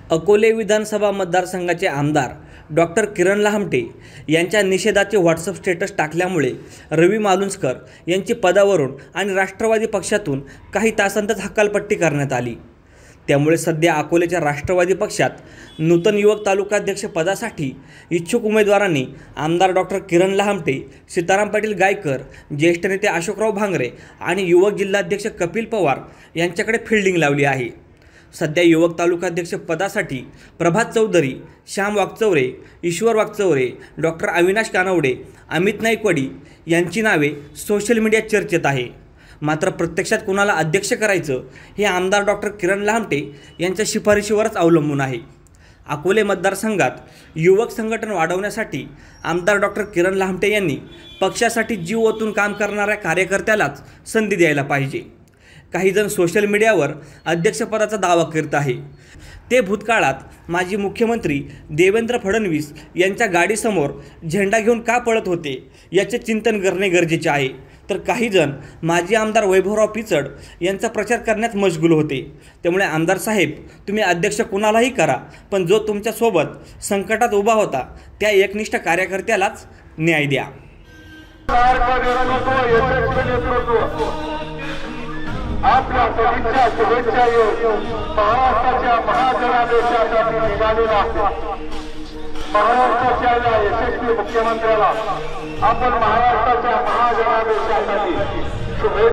अकोले विधानसभा मतदारसंघाचे आमदार डॉक्टर किरण लहामटे यांच्या निषेधाचे व्हॉट्सअप स्टेटस टाकल्यामुळे रवी मालुसकर यांची पदावरून आणि राष्ट्रवादी पक्षातून काही तासांतच हकालपट्टी करण्यात आली। त्यामुळे सध्या अकोलेच्या राष्ट्रवादी पक्षात नूतन युवक तालुकाध्यक्ष पदासाठी इच्छुक उमेदवारांनी आमदार डॉक्टर किरण लहामटे, सीताराम पाटील गायकर, ज्येष्ठ नेते अशोकराव भांगरे आणि युवक जिल्हाध्यक्ष कपिल पवार यांच्याकडे फिल्डिंग लावली आहे। सध्या युवक तालुकाध्यक्ष पदासाठी प्रभात चौधरी, श्याम वागचौरे, ईश्वर वागचौरे, डॉक्टर अविनाश कानवडे, अमित नाईकवाडी यांची नावे सोशल मीडियात चर्चेत आहे। मात्र प्रत्यक्षात कोणाला अध्यक्ष करायचं हे आमदार डॉक्टर किरण लहामटे यांच्या शिफारशीवरच अवलंबून आहे। अकोले मतदारसंघात युवक संघटन वाढवण्यासाठी आमदार डॉक्टर किरण लहामटे यांनी पक्षासाठी जीव ओतून काम करणाऱ्या कार्यकर्त्यालाच संधी द्यायला पाहिजे। काही जण सोशल मीडियावर अध्यक्षपदाचा दावा करत आहे। ते भूतकाळात माजी मुख्यमंत्री देवेंद्र फडणवीस यांच्या गाडीसमोर झेंडा घेऊन का पळत होते याचे चिंतन करणे गरजेचे आहे। तर काही जण माजी आमदार वैभवराव पिचड यांचा प्रचार करण्यात मशगूल होते। त्यामुळे आमदार साहेब, तुम्ही अध्यक्ष कुणालाही करा, पण जो तुमच्यासोबत संकटात उभा होता त्या एकनिष्ठ कार्यकर्त्यालाच न्याय द्या। आपल्या सदिच्छा शुभेच्छा महाराष्ट्राच्या महाजनादेशासाठी निघालेला महाराष्ट्राच्या या यशस्वी मुख्यमंत्र्याला आपण महाराष्ट्राच्या महाजनादेशासाठी शुभेच्छा